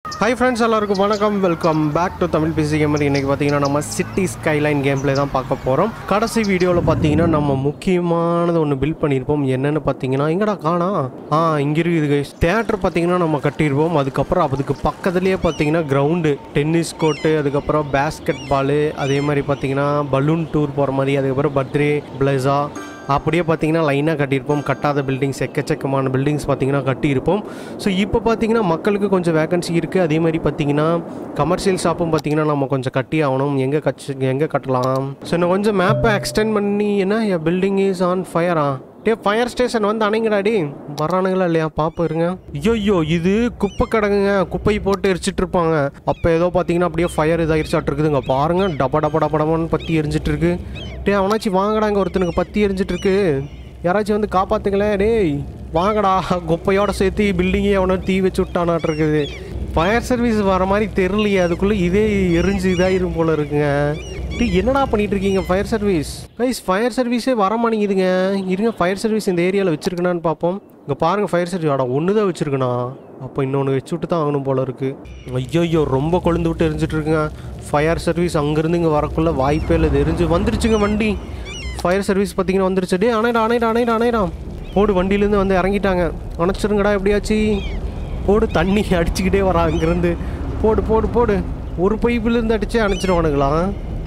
Hi friends, எல்லாருக்கும் வணக்கம். Welcome back to Tamil PC gamer. இன்னைக்கு பார்த்தீங்கன்னா நம்ம சிட்டி ஸ்கைலைன் கேம் பிளே தான் பார்க்க போகிறோம். கடைசி வீடியோவில் பார்த்தீங்கன்னா நம்ம முக்கியமானது ஒன்று பில்ட் பண்ணியிருப்போம். என்னென்னு பார்த்தீங்கன்னா இங்கடா காணா இங்கே இருக்குது கைஸ். தேட்டர் பார்த்தீங்கன்னா நம்ம கட்டியிருப்போம். அதுக்கப்புறம் அதுக்கு பக்கத்துலேயே பார்த்தீங்கன்னா கிரவுண்டு, டென்னிஸ் கோர்ட்டு, அதுக்கப்புறம் பேஸ்கெட் பாலு, அதே மாதிரி பார்த்தீங்கன்னா பலூன் டூர் போகிற மாதிரி, அதுக்கப்புறம் பர்த்டே பிளேஸா அப்படியே பார்த்தீங்கன்னா லைனாக கட்டியிருப்போம். கட்டாத பில்டிங்ஸ், எக்கச்சக்கமான பில்டிங்ஸ் பார்த்தீங்கன்னா கட்டியிருப்போம். ஸோ இப்போ பார்த்தீங்கன்னா மக்களுக்கு கொஞ்சம் வேகன்சி இருக்குது. அதே மாதிரி பார்த்தீங்கன்னா கமர்ஷியல் ஷாப்பும் பார்த்தீங்கன்னா நம்ம கொஞ்சம் கட்டி ஆகணும். எங்கே கட்டலாம்? ஸோ இன்னும் கொஞ்சம் மேப்பை எக்ஸ்டெண்ட் பண்ணி என்ன பில்டிங் இஸ் ஆன் ஃபயரா? ஃபயர் ஸ்டேஷன் வந்து அணைங்கடாடி வரானுங்களா இல்லையா பாப்பா இருங்க. ஐயோ இது குப்பை கிடங்குங்க. குப்பை போட்டு எரிச்சிட்டு இருப்பாங்க. அப்போ ஏதோ பார்த்தீங்கன்னா அப்படியே ஃபயர் இதாகிருச்சாட்டு இருக்குதுங்க. பாருங்க டபடபடபடமான்னு பற்றி எரிஞ்சிட்டு இருக்கு. அவனாச்சும் வாங்கடாங்க, ஒருத்தனுக்கு பற்றி எரிஞ்சிட்டு இருக்கு. யாராச்சும் வந்து காப்பாத்துங்களேன். டேய் வாங்கடா, குப்பையோட சேர்த்து பில்டிங்கே அவனை தீ வச்சு விட்டானாட்டு இருக்குது. ஃபயர் சர்வீஸ் வர மாதிரி தெரியலையே, அதுக்குள்ளே இதே எரிஞ்சு இதாகிரும் போல இருக்குங்க. என்னடா பண்ணிட்டு இருக்கீங்க ஃபயர் சர்வீஸ்? கைஸ் ஃபயர் சர்வீஸே வர மாட்டேங்குதுங்க. இருங்க, ஃபயர் சர்வீஸ் இந்த ஏரியாவில் வச்சிருக்கணான்னு பார்ப்போம். இங்கே பாருங்கள் ஃபயர் சர்வீஸ் ஒன்று தான் வச்சுருக்கணா. அப்போ இன்னொன்று வச்சு விட்டு தான் ஆகணும் போல இருக்குது. ஐயோ ரொம்ப கொழுந்து விட்டு எரிஞ்சிட்டு இருக்குங்க. ஃபயர் சர்வீஸ் அங்கேருந்து இங்கே வரக்குள்ள வாய்ப்பே இல்லை. எரிஞ்சு வந்துருச்சுங்க வண்டி. ஃபயர் சர்வீஸ் பார்த்தீங்கன்னா வந்துருச்சு. டே அணைடா போடு. வண்டியிலேருந்து வந்து இறங்கிட்டாங்க. அணைச்சிருங்கடா எப்படியாச்சு. போடு, தண்ணி அடிச்சுக்கிட்டே வரா அங்கேருந்து. போடு. ஒரு பைப்புலேருந்து அடிச்சே அணைச்சிடுவானுங்களாம்.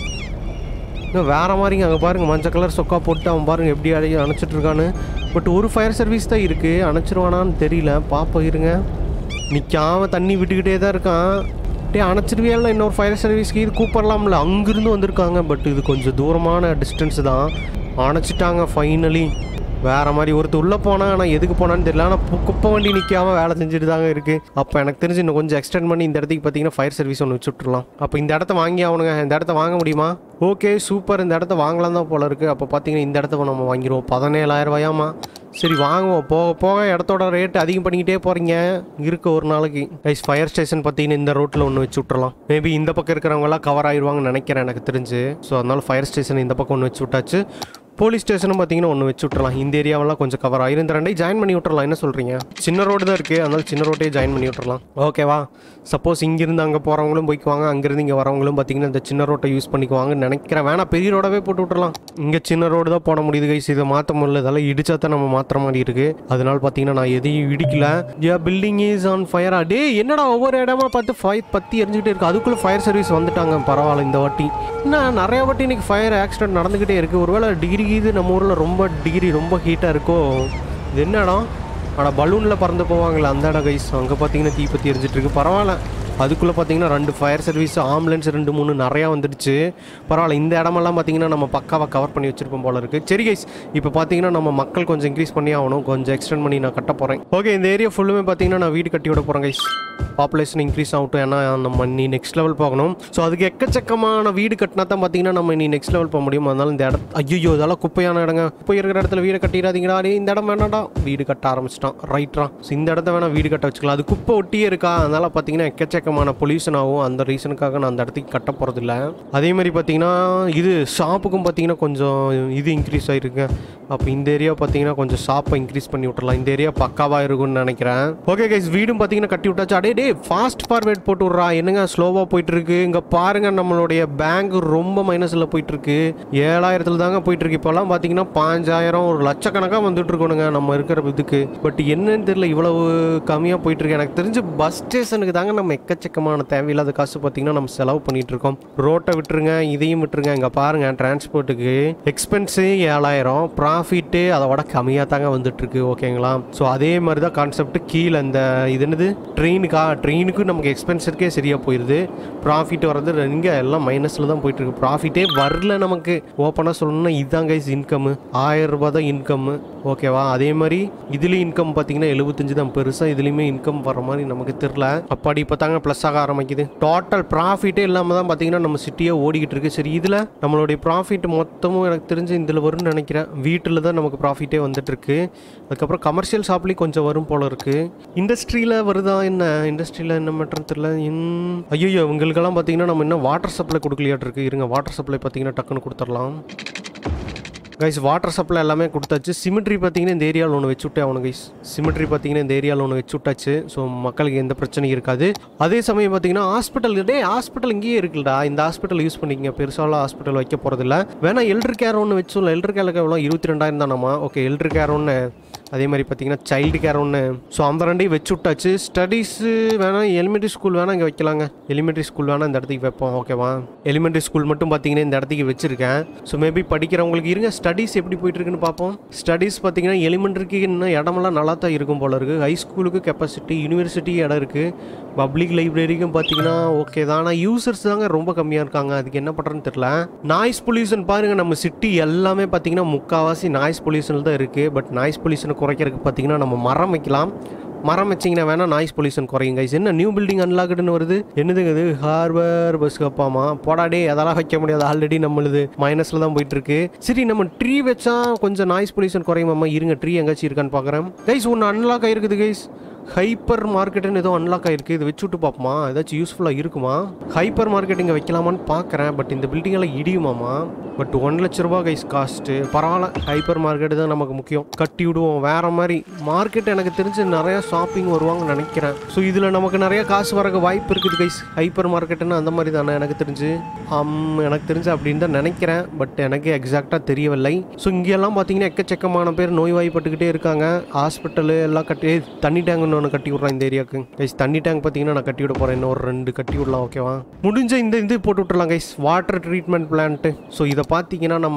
இன்னும் வேறு மாதிரிங்க. அங்கே பாருங்கள் மஞ்சள் கலர் சொக்கா போட்டு அவன் பாருங்கள் எப்படி அணைச்சிட்டு இருக்கான்னு. பட் ஒரு ஃபயர் சர்வீஸ் தான் இருக்குது. அணைச்சிருவானான்னு தெரியல. பாப்பா இருங்க. நிற்காமல் தண்ணி விட்டுக்கிட்டே தான் இருக்கான். அணைச்சிருவியால இன்னொரு ஃபயர் சர்வீஸ்க்கு இது கூப்பிடலாம்ல. அங்கேருந்து வந்திருக்காங்க. பட் இது கொஞ்சம் தூரமான டிஸ்டன்ஸு தான். அணைச்சிட்டாங்க ஃபைனலி. வேறு மாதிரி ஒருத்தர் உள்ளே போனால், ஆனால் எதுக்கு போனான்னு தெரியல. ஆனால் குப்பை வண்டி நிற்காமல் வேலை செஞ்சுட்டு தாங்க இருக்குது. அப்போ எனக்கு தெரிஞ்சு இன்னும் கொஞ்சம் எக்ஸ்டெண்ட் பண்ணி இந்த இடத்துக்கு பார்த்தீங்கன்னா ஃபயர் சர்வீஸ் ஒன்று வச்சு விட்டுருலாம். அப்போ இந்த இடத்த வாங்கி ஆகணுங்க. இந்த இடத்த வாங்க முடியுமா? ஓகே சூப்பர், இந்த இடத்த வாங்கலாம் தான் போல இருக்குது. அப்போ பார்த்தீங்கன்னா இந்த இடத்த நம்ம வாங்கிடுவோம். 17,000 ரூபாயாமா. சரி வாங்குவோம். போக இடத்தோட ரேட்டு அதிகம் பண்ணிக்கிட்டே போகிறீங்க இருக்க ஒரு நாளைக்கு. கைஸ் ஃபயர் ஸ்டேஷன் பார்த்தீங்கன்னா இந்த ரோட்டில் ஒன்று வச்சு விட்டுறலாம். மேபி இந்த பக்கம் இருக்கிறவங்களாம் கவர் ஆயிடுவாங்கன்னு நினைக்கிறேன் எனக்கு தெரிஞ்சு. ஸோ அதனால ஃபயர் ஸ்டேஷன் இந்த பக்கம் ஒன்று வச்சு விட்டாச்சு. போலீஸ் ஸ்டேஷனும் பார்த்தீங்கன்னா ஒன்று வச்சு விட்றலாம். இந்த ஏரியாவெல்லாம் கொஞ்சம் கவர் ஆயிரும். இந்த ரெண்டையும் ஜாயின் பண்ணி விட்றலாம். என்ன சொல்கிறீங்க? சின்ன ரோடு தான் இருக்குது, அதனால சின்ன ரோட்டையே ஜாயின் பண்ணி விட்றலாம். ஓகேவா? சப்போஸ் இங்கேருந்து அங்கே போகிறவங்களும் போய்க்குவாங்க, அங்கேருந்து இங்கே வரவங்களும் பார்த்தீங்கன்னா இந்த சின்ன ரோட்டை யூஸ் பண்ணிக்குவாங்கன்னு நினைக்கிறேன். வேணா பெரிய ரோடவே போட்டு விட்றலாம். இங்கே சின்ன ரோடு தான் போட முடியுது கைஸ். இதை மாற்ற முடியல. இதெல்லாம் இடிச்சா தான் நம்ம மாற்ற மாதிரி இருக்குது. அதனால பார்த்தீங்கன்னா நான் எதையும் இடிக்கல. Building is on fire. என்னடா ஒவ்வொரு இடமா பார்த்து ஃபயர் பற்றி எரிஞ்சுக்கிட்டே இருக்குது. அதுக்குள்ளே ஃபயர் சர்வீஸ் வந்துட்டாங்க. பரவாயில்ல இந்த வாட்டி. என்ன நிறைய வாட்டி இன்றைக்கி ஃபயர் ஆக்சிடென்ட் நடந்துக்கிட்டே இருக்குது. ஒருவேளை டிகிரி இது நம்ம ஊரில் ரொம்ப ஹீட்டாக இருக்கோ? இது என்ன இடம்? ஆனால் பலூனில் பறந்து போவாங்களே அந்த இடம் கைஸ். அங்கே பார்த்தீங்கன்னா தீ பற்றி எரிஞ்சிட்டு இருக்கு. பரவாயில்ல. அதுக்குள்ளே பார்த்தீங்கன்னா 2 ஃபயர் சர்வீஸ், ஆம்புலன்ஸ் 2-3 நிறையா வந்துடுச்சு. பரவாயில்ல. இந்த இடமெல்லாம் பார்த்தீங்கன்னா நம்ம பக்காவாக கவர் பண்ணி வச்சிருப்போம் போல இருக்குது. சரி கைஸ், இப்போ பார்த்தீங்கன்னா நம்ம மக்கள் கொஞ்சம் இன்க்ரீஸ் பண்ணி ஆகணும். கொஞ்சம் எக்ஸ்டெண்ட் பண்ணி நான் கட்ட போகிறேன். ஓகே, இந்த ஏரியா ஃபுல்லுமே பார்த்தீங்கன்னா நான் வீடு கட்டி விட போகிறேன் கைஸ். பாப்புலேஷன் இன்க்ரீஸ் ஆகட்டும். ஏன்னா நம்ம நீ நெக்ஸ்ட் லெவல் போகணும். ஸோ அதுக்கு எக்கச்சக்கமான வீடு கட்டினா தான் பார்த்தீங்கன்னா நம்ம நீ நெக்ஸ்ட் லெவல் போக முடியும். அதனால இந்த இடம் ஐயோ இதெல்லாம் குப்பையான இடங்க. குப்பை இருக்கிற இடத்துல வீடு கட்டிடாதீங்கடா. இந்த இடம் வேணாடா. வீடு கட்ட ஆரம்பிச்சிட்டான். ரைட்ரா. ஸோ இந்த இடத்த வேணால் வீடு கட்ட வச்சுக்கலாம். அது குப்பை ஒட்டியே இருக்கா. அதனால பார்த்தீங்கன்னா எக்கச்சக்கமான பொல்யூஷன் ஆகும். அந்த ரீசனுக்காக நான் அந்த இடத்துக்கு கட்ட போகிறதில்ல. அதே மாதிரி பார்த்தீங்கன்னா இது ஷாப்புக்கும் பார்த்தீங்கன்னா கொஞ்சம் இது இன்க்ரீஸ் ஆகிருக்கு. அப்போ இந்த ஏரியா பார்த்தீங்கன்னா கொஞ்சம் ஷாப்பை இன்க்ரீஸ் பண்ணி விட்டுறலாம். இந்த ஏரியா பக்காவாக இருக்கும்னு நினைக்கிறேன். ஓகே கைஸ், வீடும் பார்த்தீங்கன்னா கட்டி விட்டாச்சு. டே ஃபாஸ்ட் ஃபார்வேர்ட் போட்டு விட்றா. என்னங்க ஸ்லோவாக போயிட்டு இருக்கு. இங்கே பாருங்க நம்மளுடைய பேங்க் ரொம்ப மைனஸில் போயிட்டு இருக்கு. 7,000 தாங்க போயிட்டு இருக்கு. இப்போல்லாம் பார்த்தீங்கன்னா 5,000 ஒரு லட்சக்கணக்காக வந்துட்டு இருக்கணுங்க நம்ம இருக்கிற இதுக்கு. பட் என்னன்னு தெரியல இவ்வளவு கம்மியாக போயிட்டு இருக்கு. எனக்கு தெரிஞ்சு பஸ் ஸ்டேஷனுக்கு தாங்க நம்ம எக்கச்சக்கமான தேவையில்லாத காசு பார்த்தீங்கன்னா நம்ம செலவு பண்ணிட்டு இருக்கோம். ரோட்டை விட்டுருங்க, இதையும் விட்டுருங்க. இங்கே பாருங்க டிரான்ஸ்போர்ட்டுக்கு எக்ஸ்பென்ஸு 7,000, ப்ராஃபிட்டு அதை விட கம்மியாக தாங்க வந்துட்டு இருக்கு. ஓகேங்களா? ஸோ அதே மாதிரி தான் கான்செப்ட். கீழே இந்த இது என்னது ட்ரெயினுக்கு நமக்கு எக்ஸ்பென்ஸருக்கே சரியாக போயிடுது. ப்ராஃபிட் வர்றது இங்கே எல்லாம் மைனஸில் தான் போயிட்டுருக்கு. ப்ராஃபிட்டே வரல நமக்கு. ஓப்பனாக சொல்லணும்னா இதுதான் கைஸ் இன்கம்மு. 1000 ரூபாய் தான் இன்கம்மு. ஓகேவா? அதே மாதிரி இதுலேயும் இன்கம் பார்த்தீங்கன்னா 75 தான். பெருசாக இதுலேயுமே இன்கம் வர மாதிரி நமக்கு தெரில. அப்பாடி இப்போ தாங்க ப்ளஸ் ஆக ஆரம்பிக்குது. டோட்டல் ப்ராஃபிட்டே இல்லாமல் தான் பார்த்தீங்கன்னா நம்ம சிட்டியே ஓடிக்கிட்டு இருக்கு. சரி இதில் நம்மளுடைய ப்ராஃபிட் மொத்தமும் எனக்கு தெரிஞ்சு இதில் வரும்னு நினைக்கிறேன். வீட்டில் தான் நமக்கு ப்ராஃபிட்டே வந்துட்டு இருக்கு. அதுக்கப்புறம் கமர்ஷியல் ஷாப்லேயும் கொஞ்சம் வரும் போல இருக்கு. இண்டஸ்ட்ரியில் வருதா என்ன? இண்டஸ்ட்ரியில் என்ன மட்டும் தெரியல. ஐயோ இவங்களுக்கெல்லாம் பார்த்தீங்கன்னா நம்ம இன்னும் வாட்டர் சப்ளை கொடுக்கலையாட்டு இருக்கு. இருங்க வாட்டர் சப்ளை பார்த்தீங்கன்னா டக்குன்னு கொடுத்துடலாம். கைஸ் வாட்டர் சப்ளை எல்லாமே கொடுத்தாச்சு. சிமெட்ரி பார்த்தீங்கன்னா இந்த ஏரியாவில் ஒன்று வச்சு விட்டே ஆகணும் கைஸ். சிமெட்ரி பார்த்தீங்கன்னா இந்த ஏரியாவில் ஒன்று வச்சு விட்டாச்சு. ஸோ மக்களுக்கு எந்த பிரச்சனையும் இருக்காது. அதே சமயம் பார்த்தீங்கன்னா ஹாஸ்பிட்டல் இங்கேயே இருக்குல்லடா, இந்த ஹாஸ்பிட்டல் யூஸ் பண்ணிக்கங்க. பெருசாக ஹாஸ்பிட்டல் வைக்க போகிறதில்ல. வேணா எல்டர் கேர் ஒன்று வச்சு, எல்டர் கேருக்கு எவ்வளோ 22,000 தானம்மா. ஓகே எல்டர் கேர் ஒன்று, அதே மாதிரி பார்த்தீங்கன்னா சைல்டு கேர் ஒன்று. ஸோ அந்த ரெண்டையும் வச்சு விட்டாச்சு. ஸ்டடீஸு வேணால் எலிமெண்ட்ரி ஸ்கூல் வேணால் இங்கே வைக்கலாங்க. எலிமெண்ட்ரி ஸ்கூல் வேணால் இந்த இடத்துக்கு வைப்போம். ஓகேவா, எலிமெண்ட்ரி ஸ்கூல் மட்டும் பார்த்தீங்கன்னா இந்த இடத்துக்கு வச்சுருக்கேன். ஸோ மேபி படிக்கிறவங்களுக்கு இருங்க. ஸ்டடீஸ் எப்படி போயிட்டுருக்குன்னு பார்ப்போம். ஸ்டடீஸ் பார்த்தீங்கன்னா எலிமெண்ட்ரிக்கு இன்னும் இடமெல்லாம் நல்லா தான் இருக்கும் போல இருக்குது. ஹை ஸ்கூலுக்கு கெப்பாசிட்டி, யூனிவர்சிட்டி இடம் இருக்குது. பப்ளிக் லைப்ரரிக்கும் பார்த்தீங்கன்னா ஓகே தான். ஆனால் யூசர்ஸ் தாங்க ரொம்ப கம்மியாக இருக்காங்க. அதுக்கு என்ன பண்ணுறதுன்னு தெரியல. நாய்ஸ் பொல்யூஷன் பாருங்கள், நம்ம சிட்டி எல்லாமே பார்த்தீங்கன்னா முக்கால்வாசி நாய்ஸ் பொல்யூஷனில் தான் இருக்குது. பட் நாய்ஸ் பொல்யூஷனை குறைக்கிறதுக்கு பார்த்தீங்கன்னா நம்ம மரம் வைக்கலாம். மரம் வச்சிங்கன்னா வேணால் நாய்ஸ் பொல்யூஷன் குறையும் கைஸ். என்ன நியூ பில்டிங் அன்லாக்டுன்னு வருது, என்னதுங்க இது? ஹார்பர் பஸ் கப்பாமா போடாடே, அதெல்லாம் வைக்க முடியாது. ஆல்ரெடி நம்மளுது மைனஸில் தான் போயிட்டுருக்கு. சரி நம்ம ட்ரீ வச்சா கொஞ்சம் நாய்ஸ் பொல்யூஷன் குறையுமாம்மா. இருங்க ட்ரீ எங்கேயாச்சும் இருக்கான்னு பார்க்குறேன் கைஸ். ஒன்று அன்லாக் ஆகிருக்குது கைஸ். ஹைப்பர் மார்க்கெட்டுன்னு ஏதோ அன்லாக் ஆகிருக்கு. இது வச்சு விட்டு பார்ப்போமா, ஏதாச்சும் யூஸ்ஃபுல்லாக இருக்குமா? ஹைப்பர் மார்க்கெட் இங்கே வைக்கலாமான்னு பார்க்குறேன். பட் இந்த பில்டிங்கெல்லாம் இடியுமாமா. பட் 1 லட்ச ரூபா கைஸ் காஸ்ட்டு. பரவாயில்ல, ஹைப்பர் மார்க்கெட்டு தான் நமக்கு முக்கியம். கட்டி விடுவோம். வேறு மாதிரி மார்க்கெட் எனக்கு தெரிஞ்சு நிறையா ஷாப்பிங் வருவாங்கன்னு நினைக்கிறேன். ஸோ இதில் நமக்கு நிறையா காசு வரக்கு வாய்ப்பு இருக்குது கைஸ். ஹைப்பர் மார்க்கெட்டுன்னு அந்த மாதிரி தானே எனக்கு தெரிஞ்சு. எனக்கு தெரிஞ்சு அப்படின்னு தான் நினைக்கிறேன். பட் எனக்கு எக்ஸாக்டாக தெரியவில்லை. ஸோ இங்கெல்லாம் பார்த்தீங்கன்னா எக்கச்சக்கமான பேர் நோய்வாய்ப்பட்டுக்கிட்டே இருக்காங்க. ஹாஸ்பிட்டலு எல்லாம் கட்டி, தண்ணி டேங்க் ஒன்று கட்டி விட்றேன் இந்த ஏரியாவுக்கு கைஸ். தண்ணி டேங்க் பார்த்தீங்கன்னா நான் கட்டி விட போகிறேன். இன்னும் ஒரு 2 கட்டி விடலாம். ஓகேவா, முடிஞ்ச இது போட்டு விட்டுறலாம் guys, water treatment plant. So இதை பார்த்தீங்கன்னா நம்ம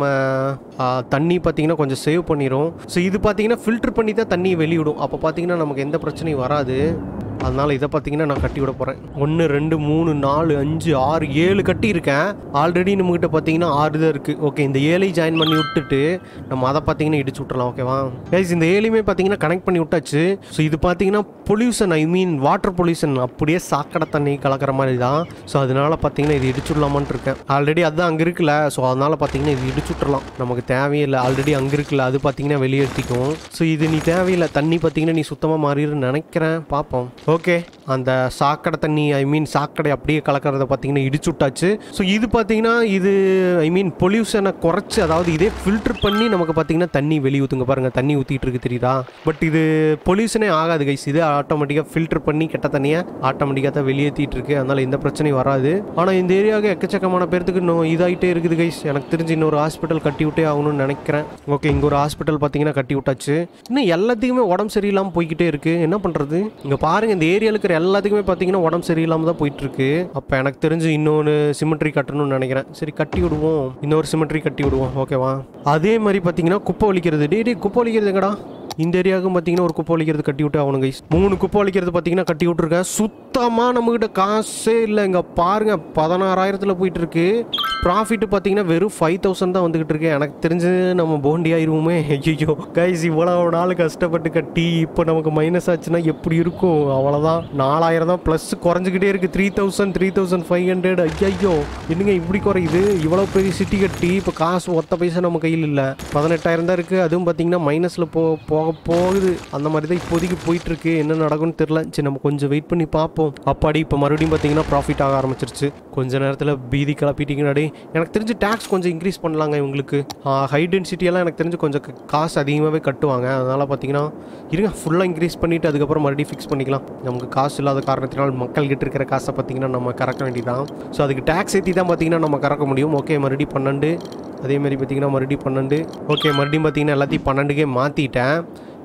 தண்ணி பார்த்தீங்கன்னா கொஞ்சம் சேவ் பண்ணிடும். ஸோ இது பார்த்தீங்கன்னா ஃபில்டர் பண்ணி தான் தண்ணியை வெளியிடும். அப்போ பார்த்தீங்கன்னா நமக்கு எந்த பிரச்சனையும் வராது. அதனால் இதை பார்த்தீங்கன்னா நான் கட்டி விட போகிறேன். 1 2 3 4 5 6 7 கட்டி இருக்கேன். ஆல்ரெடி நம்மகிட்ட பார்த்தீங்கன்னா 6 தான் இருக்குது. ஓகே, இந்த 7 ஜாயின் பண்ணி விட்டுட்டு நம்ம அதை பார்த்தீங்கன்னா இடிச்சு விட்றலாம். ஓகேவா கைஸ், இந்த 7 பார்த்தீங்கன்னா கனெக்ட் பண்ணி விட்டாச்சு. ஸோ இது பார்த்தீங்கன்னா pollution, I mean water pollution, அப்படியே சாக்கடை தண்ணி கலக்கிற மாதிரி தான். ஸோ அதனால் பார்த்தீங்கன்னா இது இடிச்சு விடலாமான்னு இருக்கேன். ஆல்ரெடி அதுதான் அங்கே இருக்குல்ல. ஸோ அதனால் பார்த்தீங்கன்னா இது இடிச்சு விட்றலாம். நமக்கு தேவையில்லை, ஆல்ரெடி அங்கே இருக்குல்ல, அது பார்த்தீங்கன்னா வெளியேற்றிக்கும். ஸோ இது நீ தேவையில்லை, தண்ணி பார்த்தீங்கன்னா நீ சுத்தமாக மாறிடுன்னு நினைக்கிறேன். பார்ப்போம். ஓகே, அந்த சாக்கடை தண்ணி, ஐ மீன் சாக்கடை அப்படியே கலக்கிறத பார்த்தீங்கன்னா இடிச்சு விட்டாச்சு. ஸோ இது பார்த்தீங்கன்னா இது ஐ மீன் பொல்யூஷனை குறைச்சி, அதாவது இதே ஃபில்டர் பண்ணி நமக்கு பார்த்தீங்கன்னா தண்ணி வெளியே ஊற்றுங்க. பாருங்கள், தண்ணி ஊற்றிட்டு இருக்கு தெரியுதா? பட் இது பொல்யூஷனே ஆகாது கைஸ். இது ஆட்டோமேட்டிக்காக ஃபில்டர் பண்ணி கெட்ட தண்ணியை ஆட்டோமேட்டிக்காக தான் வெளியேற்றிட்டு இருக்கு. அதனால் எந்த பிரச்சனையும் வராது. ஆனால் இந்த ஏரியாவுக்கு எக்கச்சக்கமான பேர்த்துக்கு இதாகிட்டே இருக்குது கைஸ். எனக்கு தெரிஞ்சு இன்னொரு ஹாஸ்பிட்டல் கட்டி விட்டே ஆகணும்னு நினைக்கிறேன். ஓகே, இங்கே ஒரு ஹாஸ்பிட்டல் பார்த்தீங்கன்னா கட்டி விட்டாச்சு. இன்னும் எல்லாத்துக்குமே உடம்பு சரியில்லாமல் போய்கிட்டே இருக்குது. என்ன பண்ணுறது? இங்கே பாருங்கள், இந்த ஏரியாவில் இருக்கிற எல்லாத்துக்குமே பார்த்தீங்கன்னா உடம்பு சரியில்லாமல் தான் போயிட்டுருக்கு. அப்போ எனக்கு தெரிஞ்சு இன்னொன்று சிமெட்ரி கட்டணும்னு நினைக்கிறேன். சரி கட்டி விடுவோம், இன்னொரு சிமெட்ரி கட்டி விடுவோம். ஓகேவா, அதே மாதிரி பார்த்தீங்கன்னா குப்பை ஒழிக்கிறது. டே குப்பை ஒழிக்கிறது எங்கடா? இந்த ஏரியாவுக்கும் பார்த்தீங்கன்னா ஒரு குப்பை ஒழிக்கிறது கட்டி விட்டு ஆகணும் கைஸ். 3 குப்பை ஒழிக்கிறது பார்த்தீங்கன்னா கட்டி விட்டுருக்கேன். சுத்தமாக நம்மகிட்ட காசே இல்லை. இங்கே பாருங்கள், 16,000 போயிட்டு இருக்கு. ப்ராஃபிட்டு பார்த்தீங்கன்னா வெறும் 5,000 தான் வந்துகிட்டு இருக்கு. எனக்கு தெரிஞ்சு நம்ம போண்டி ஆயிருவோமே. ஐயோ கைஸ், இவ்வளோ நாள் கஷ்டப்பட்டு கட்டி இப்போ நமக்கு மைனஸ் ஆச்சுன்னா எப்படி இருக்கும்? அவ்வளோதான், 4,000 தான் ப்ளஸ் குறைஞ்சிக்கிட்டே இருக்குது. 3,000 3,500. ஐயோ என்னங்க இப்படி குறையுது? இவ்வளோ பெரிய சிட்டி கட்டி இப்போ காசு ஒத்த பைசா நம்ம கையில் இல்லை. 18,000 தான் இருக்குது. அதுவும் பார்த்தீங்கன்னா மைனஸில் போகுது. அந்த மாதிரி தான் இப்போதைக்கு போயிட்டுருக்கு. என்ன நடக்கும்னு தெரில. சரி நம்ம கொஞ்சம் வெயிட் பண்ணி பார்ப்போம். அப்பாடி இப்போ மறுபடியும் பார்த்தீங்கன்னா ப்ராஃபிட் ஆக ஆரம்பிச்சிருச்சு. கொஞ்ச நேரத்தில் பீதி கிளப்பிட்டீங்கன்னாடி. எனக்கு தெரிஞ்சு டேக்ஸ் கொஞ்சம் இன்க்ரீஸ் பண்ணலாங்க இவங்களுக்கு. ஹை டென்சிட்டியெல்லாம் எனக்கு தெரிஞ்சு கொஞ்சம் காசு அதிகமாகவே கட்டுவாங்க. அதனால் பார்த்தீங்கன்னா இருங்க, ஃபுல்லாக இன்க்ரீஸ் பண்ணிவிட்டு அதுக்கப்புறம் மறுபடியும் ஃபிக்ஸ் பண்ணிக்கலாம். நமக்கு காசு இல்லாத காரணத்தினால் மக்கள்கிட்ட இருக்கிற காசை பார்த்தீங்கன்னா நம்ம கறக்க வேண்டியதான். ஸோ அதுக்கு டேக்ஸ் ஏற்றி தான் பார்த்தீங்கன்னா நம்ம கறக்க முடியும். ஓகே, மறுபடியும் 12. அதேமாதிரி பார்த்தீங்கன்னா மறுபடியும் 12. ஓகே, மறுபடியும் பார்த்தீங்கன்னா எல்லாத்தையும் 12க்கே மாற்றிட்டேன்.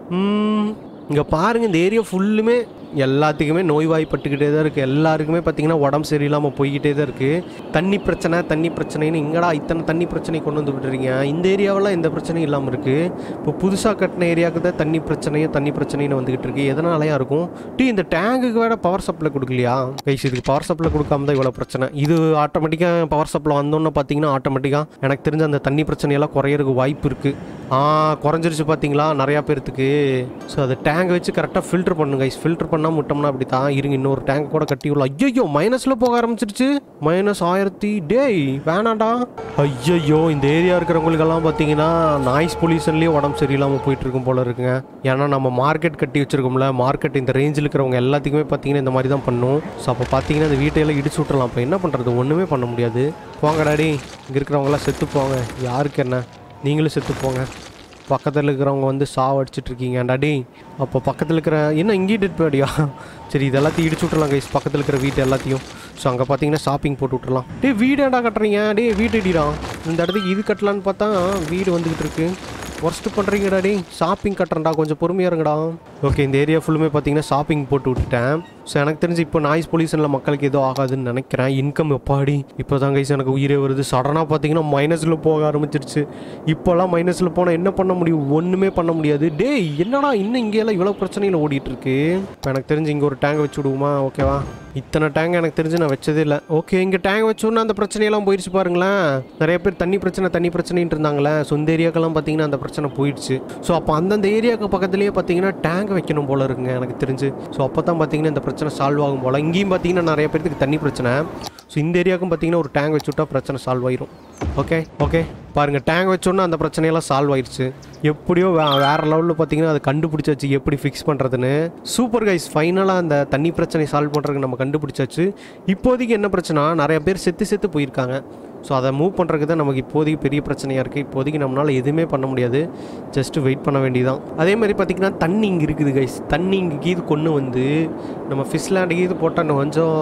இங்கே பாருங்கள், இந்த ஏரியா ஃபுல்லுமே எல்லாத்துக்குமே நோய்வாய்ப்பட்டுக்கிட்டே தான் இருக்குது. எல்லாருக்குமே பார்த்திங்கன்னா உடம்பு சரியில்லாமல் போய்கிட்டே தான் இருக்குது. தண்ணி பிரச்சனைன்னு இங்கடா இத்தனை தண்ணி பிரச்சனை கொண்டு வந்து விட்டுறீங்க. இந்த ஏரியாவெல்லாம் எந்த பிரச்சனையும் இல்லாமல் இருக்குது. இப்போ புதுசாக கட்டின ஏரியாவுக்கு தான் தண்ணி பிரச்சனைன்னு வந்துக்கிட்டு இருக்குது. எதனாலையா இருக்கும்? இந்த டேங்குக்கு வேறு பவர் சப்ளை கொடுக்கலையா கைஸ்? இதுக்கு பவர் சப்ளை கொடுக்காம தான் இவ்வளோ பிரச்சனை. இது ஆட்டோமேட்டிக்காக பவர் சப்ளை வந்தோன்னு பார்த்தீங்கன்னா ஆட்டோமேட்டிக்காக எனக்கு தெரிஞ்ச அந்த தண்ணி பிரச்சனையெல்லாம் குறையிறதுக்கு வாய்ப்பு இருக்குது. குறைஞ்சிருச்சு பார்த்தீங்களா நிறையா பேர்த்துக்கு. ஸோ அதை டேங்கை வச்சு கரெக்டாக ஃபில்டர் பண்ணுங்க கைஸ். ஃபில்டர் பண்ணால் முட்டோம்னா அப்படி தான் இருங்க. இன்னொரு டேங்க் கூட கட்டி விடலாம். ஐயோ மைனஸில் போக ஆரம்பிச்சிருச்சு. -1000. டேய் வேணாண்டா. ஐயோ, இந்த ஏரியா இருக்கிறவங்களுக்கெல்லாம் பார்த்தீங்கன்னா நாய்ஸ் பொல்யூஷன்லேயே உடம்பு சரியில்லாமல் போயிட்டுருக்கும் போல இருக்குங்க. ஏன்னா நம்ம மார்க்கெட் கட்டி வச்சுருக்கோம்ல, மார்க்கெட் இந்த ரேஞ்சில் இருக்கிறவங்க எல்லாத்துக்குமே பார்த்தீங்கன்னா இந்த மாதிரி தான் பண்ணும். ஸோ அப்போ பார்த்தீங்கன்னா இந்த வீட்டையெல்லாம் இடிச்சு விட்டுறலாம். அப்போ என்ன பண்ணுறது? ஒன்றுமே பண்ண முடியாது. போங்க டாடி, இங்கே இருக்கிறவங்களாம் செத்து போங்க, யாருக்கு என்ன. நீங்களும் செத்து போங்க. பக்கத்தில் இருக்கிறவங்க வந்து சாவடிச்சிட்ருக்கீங்க டாடி. அப்போ பக்கத்தில் இருக்கிற என்ன இங்கேயும் டெட் பாடியா? சரி இது எல்லாத்தையும் இடிச்சு விட்றலாம் கைஸ், பக்கத்தில் இருக்கிற வீட்டு எல்லாத்தையும். ஸோ அங்கே பார்த்தீங்கன்னா ஷாப்பிங் போட்டு விட்றலாம். டே வீடு ஏடா கட்டுறீங்க? டே வீடு இடிடான். இந்த இடத்துக்கு இது கட்டலான்னு பார்த்தா வீடு வந்துக்கிட்டு இருக்கு. ஒர்ஸ்ட்டு பண்ணுறீங்கடா டே. ஷாப்பிங் கட்டுறேன்டா, கொஞ்சம் பொறுமையாக இருங்கடா. ஓகே இந்த ஏரியா ஃபுல்லுமே பார்த்தீங்கன்னா ஷாப்பிங் போட்டு விட்டுட்டேன். ஸோ எனக்கு தெரிஞ்சு இப்போ நாய்ஸ் பொல்யூஷனில் மக்களுக்கு எதுவும் ஆகாதுன்னு நினைக்கிறேன். இன்கம் எப்பாடி இப்போ தான் கைஸ் எனக்கு உயிரே வருது. சடனாக பார்த்தீங்கன்னா மைனஸில் போக ஆரம்பிச்சிருச்சு. இப்போல்லாம் மைனஸில் போனால் என்ன பண்ண முடியும்? ஒன்றுமே பண்ண முடியாது. டே என்னடா இன்னும் இங்கேயெல்லாம் இவ்வளோ பிரச்சனையில் ஓடிட்டுருக்கு. இப்போ எனக்கு தெரிஞ்சு இங்கே ஒரு டேங்க் வச்சு விடுவோமா? ஓகேவா, இத்தனை டேங்க் எனக்கு தெரிஞ்சு நான் வச்சதே இல்லை. ஓகே இங்கே டேங்க் வச்சோன்னா அந்த பிரச்சனையெல்லாம் போயிடுச்சு பாருங்களேன். நிறைய பேர் தண்ணி பிரச்சனைன்ட்டு இருந்தாங்களே. ஸோ இந்த ஏரியாக்கெல்லாம் பார்த்தீங்கன்னா அந்த பிரச்சனை போயிடுச்சு. ஸோ அப்போ அந்தந்த ஏரியாவுக்கு பக்கத்துலேயே பார்த்தீங்கன்னா டேங்க் வைக்கணும் போல இருக்குங்க எனக்கு தெரிஞ்சு. ஸோ அப்போ தான் பார்த்தீங்கன்னா இந்த பிரச்சனை சால்வ் ஆகும் போல். இங்கேயும் பார்த்தீங்கன்னா நிறைய பேருக்கு தண்ணி பிரச்சனை. ஸோ இந்த ஏரியாவுக்கும் பார்த்தீங்கன்னா ஒரு டேங்க் வச்சு விட்டா பிரச்சனை சால்வ் ஆயிரும். ஓகே பாருங்கள், டேங்க் வச்சோன்னா அந்த பிரச்சனையெல்லாம் சால்வ் ஆயிடுச்சு. எப்படியோ வேறு லெவலில் பார்த்தீங்கன்னா அதை கண்டுபிடிச்சாச்சு எப்படி ஃபிக்ஸ் பண்ணுறதுன்னு. சூப்பர் கைஸ், ஃபைனலாக அந்த தண்ணி பிரச்சனை சால்வ் பண்ணுறதுக்கு நம்ம கண்டுபிடிச்சாச்சு. இப்போதைக்கு என்ன பிரச்சனை, நிறைய பேர் செத்து போயிருக்காங்க. ஸோ அதை மூவ் பண்ணுறதுக்கு தான் நமக்கு இப்போதைக்கு பெரிய பிரச்சனையாக இருக்குது. இப்போதைக்கு நம்மளால் எதுவுமே பண்ண முடியாது, ஜஸ்ட்டு வெயிட் பண்ண வேண்டியதான். அதே மாதிரி பார்த்திங்கன்னா தண்ணி இங்கே இருக்குது கைஸ். தண்ணி இங்கே கீது கொண்டு வந்து நம்ம ஃபிஷ்லேண்டு கீது போட்டால் கொஞ்சம்